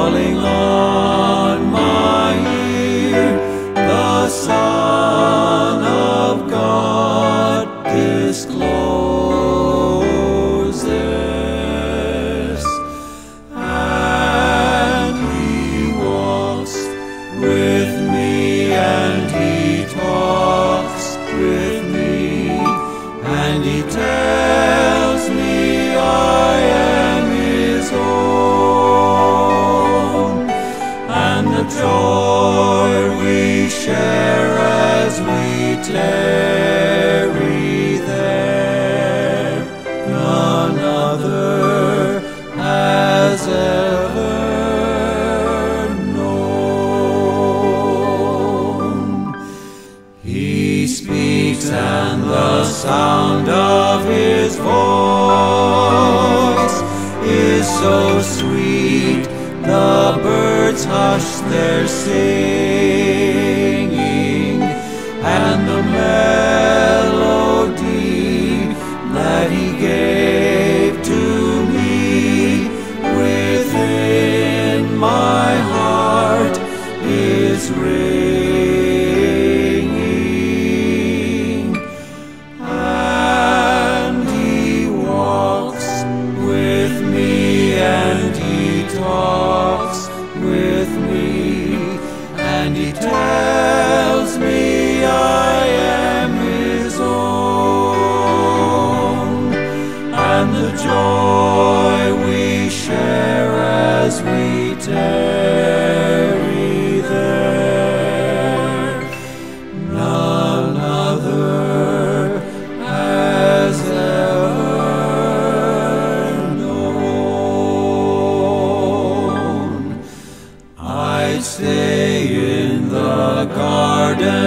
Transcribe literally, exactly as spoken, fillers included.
falling on my ear, the Son of God discloses, and He walks with me, and He talks with me, and He tells me I am His own, and the joy we share as we tarry there, none other has ever known. He speaks, and the sound of His voice is so sweet, the birds hush their singing, and the melody that He gave to me within my heart is ringing. And He walks with me, and He talks with me, and He tells me I am His own, and the joy we share as we tarry there, none other has ever known. I'd stay in the garden